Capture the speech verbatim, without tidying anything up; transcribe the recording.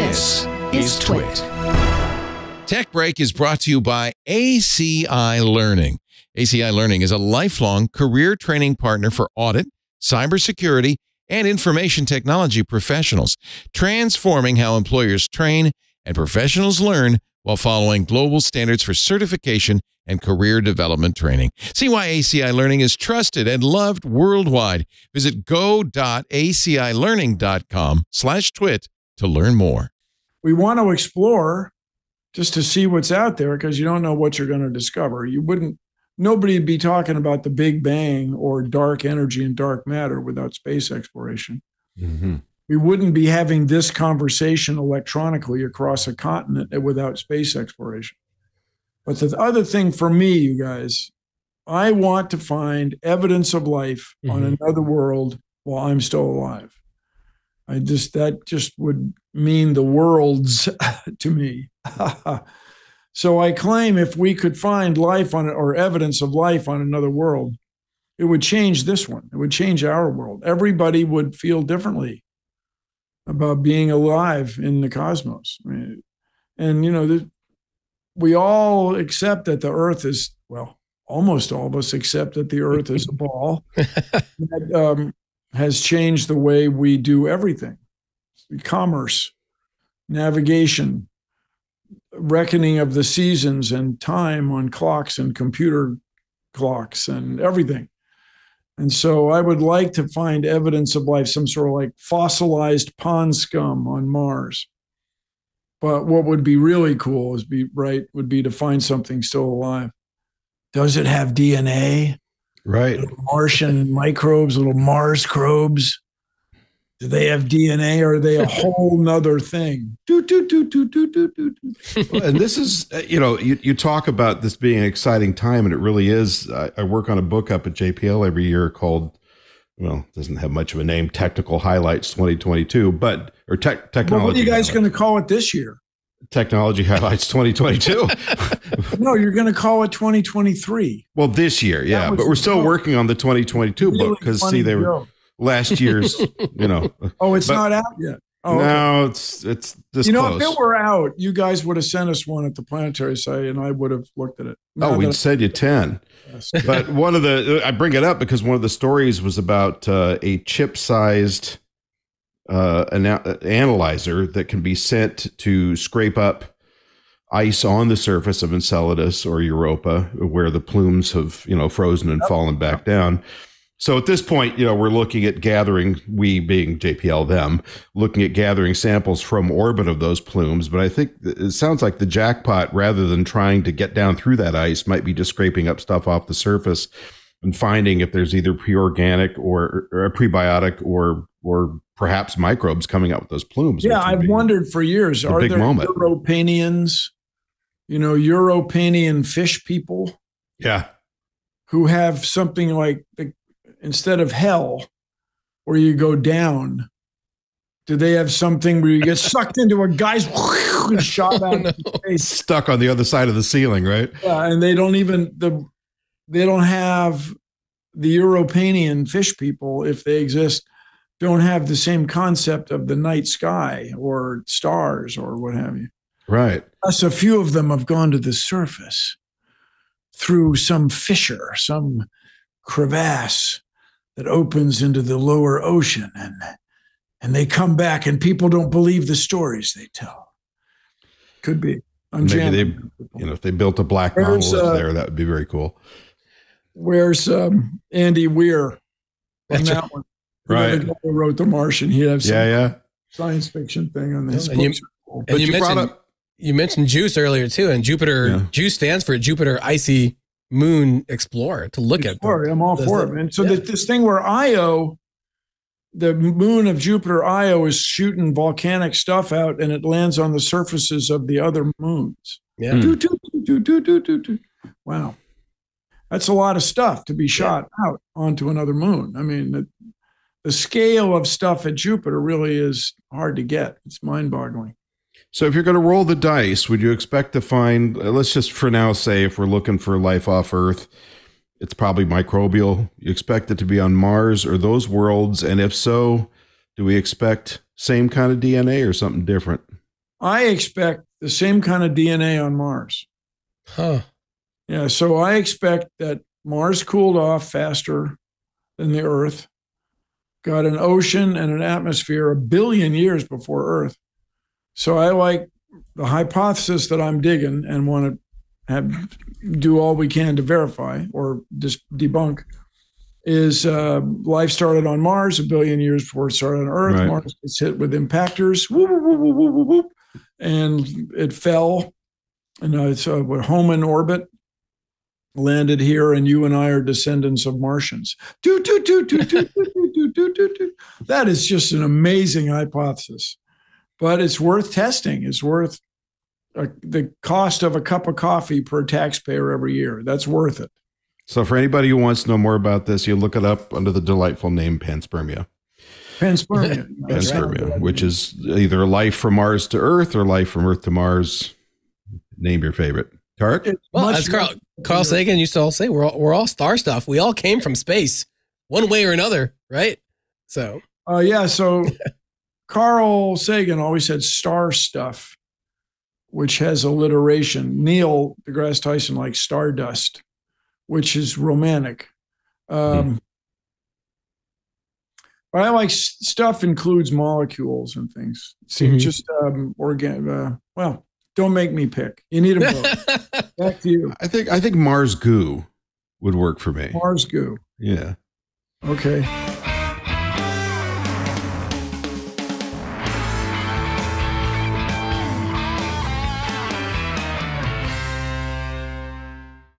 This is Twit. Tech Break is brought to you by A C I Learning. A C I Learning is a lifelong career training partner for audit, cybersecurity, and information technology professionals, transforming how employers train and professionals learn while following global standards for certification and career development training. See why A C I Learning is trusted and loved worldwide. Visit go.acilearning.com slash twit to learn more. We want to explore just to see what's out there because you don't know what you're going to discover. You wouldn't, nobody would be talking about the Big Bang or dark energy and dark matter without space exploration. Mm-hmm. We wouldn't be having this conversation electronically across a continent without space exploration. But the other thing for me, you guys, I want to find evidence of life mm-hmm. on another world while I'm still alive. I just, that just would mean the worlds to me. So I claim if we could find life on or evidence of life on another world, it would change this one. It would change our world. Everybody would feel differently about being alive in the cosmos. I mean, and, you know, the, we all accept that the Earth is, well, almost all of us accept that the Earth is a ball that um, has changed the way we do everything. Commerce, navigation, reckoning of the seasons and time on clocks and computer clocks and everything. And so I would like to find evidence of life, some sort of like fossilized pond scum on Mars. But what would be really cool is be right would be to find something still alive. Does it have D N A? Right. Little Martian microbes, little Mars crobes. Do they have D N A or are they a whole nother thing? Do, do, do, do, do, do, do. And this is, you know, you, you talk about this being an exciting time, and it really is. I, I work on a book up at J P L every year called, well, doesn't have much of a name, Technical Highlights twenty twenty-two, but, or tech, Technology. Well, what are you guys going to call it this year? Technology Highlights twenty twenty-two. No, you're going to call it twenty twenty-three. Well, this year, yeah, but we're still joke. working on the twenty twenty-two really book because, see, they were joke. last year's, you know. Oh, it's but, not out yet. Oh, no, okay. it's it's this You know, close. if it were out, you guys would have sent us one at the Planetary Site, and I would have looked at it. Now oh, we'd send you ten. Yes. But one of the, I bring it up because one of the stories was about uh, a chip-sized uh, ana- analyzer that can be sent to scrape up ice on the surface of Enceladus or Europa, where the plumes have, you know, frozen and yep. fallen back down. So at this point, you know, we're looking at gathering, we being J P L them, looking at gathering samples from orbit of those plumes. But I think it sounds like the jackpot, rather than trying to get down through that ice, might be just scraping up stuff off the surface and finding if there's either pre-organic or, or a prebiotic or or perhaps microbes coming out with those plumes. Yeah, I've wondered for years, are there moment. Europanians, you know, Europanian fish people? Yeah. Who have something like the instead of hell, where you go down, do they have something where you get sucked into a guy's and shot out no. of face? Stuck on the other side of the ceiling, right? Yeah, and they don't even the they don't have the Europanian fish people, if they exist, don't have the same concept of the night sky or stars or what have you. Right. Plus, a few of them have gone to the surface through some fissure, some crevasse that opens into the lower ocean, and and they come back, and people don't believe the stories they tell. Could be. I'm Maybe they, you know, if they built a black monolith uh, there, that would be very cool. Where's um, Andy Weir? That's that right. One. Right. The guy who wrote The Martian. He had some yeah, yeah. science fiction thing on this. And you, cool. and you, you mentioned up, you mentioned JUICE earlier too, and Jupiter. Yeah. JUICE stands for Jupiter Icy Moon Explorer, to look Explorer, at. The, I'm all for it, man. So yeah. the, this thing where Io, the moon of Jupiter, Io, is shooting volcanic stuff out, and it lands on the surfaces of the other moons. Yeah. Do, do, do, do, do, do, do. Wow. That's a lot of stuff to be shot yeah. out onto another moon. I mean, the, the scale of stuff at Jupiter really is hard to get. It's mind-boggling. So if you're going to roll the dice, would you expect to find, let's just for now say if we're looking for life off Earth, it's probably microbial. You expect it to be on Mars or those worlds? And if so, do we expect same kind of D N A or something different? I expect the same kind of D N A on Mars. Huh. Yeah, so I expect that Mars cooled off faster than the Earth, got an ocean and an atmosphere a billion years before Earth. So I like the hypothesis that I'm digging and want to have do all we can to verify or just debunk is uh, life started on Mars a billion years before it started on Earth. Right. Mars gets hit with impactors, whoop, whoop, whoop, whoop, whoop, whoop, and it fell. And uh, it's uh, home in orbit, landed here, and you and I are descendants of Martians. Do, do, do, do, do, do, do, do, do, do. That is just an amazing hypothesis, but it's worth testing. It's worth uh, the cost of a cup of coffee per taxpayer every year. That's worth it. So for anybody who wants to know more about this, you look it up under the delightful name panspermia. Panspermia. Panspermia, right. Which is either life from Mars to Earth or life from Earth to Mars. Name your favorite. Tarek? Well, as Carl, Carl Sagan used to all say, we're all, we're all star stuff. We all came from space one way or another, right? So. Uh, yeah, so Carl Sagan always said star stuff, which has alliteration. Neil deGrasse Tyson likes stardust, which is romantic. Um, hmm. But I like stuff includes molecules and things. See, mm-hmm. just um, organ. Uh, well, don't make me pick. You need them both. Back to you. I think I think Mars goo would work for me. Mars goo. Yeah. Okay.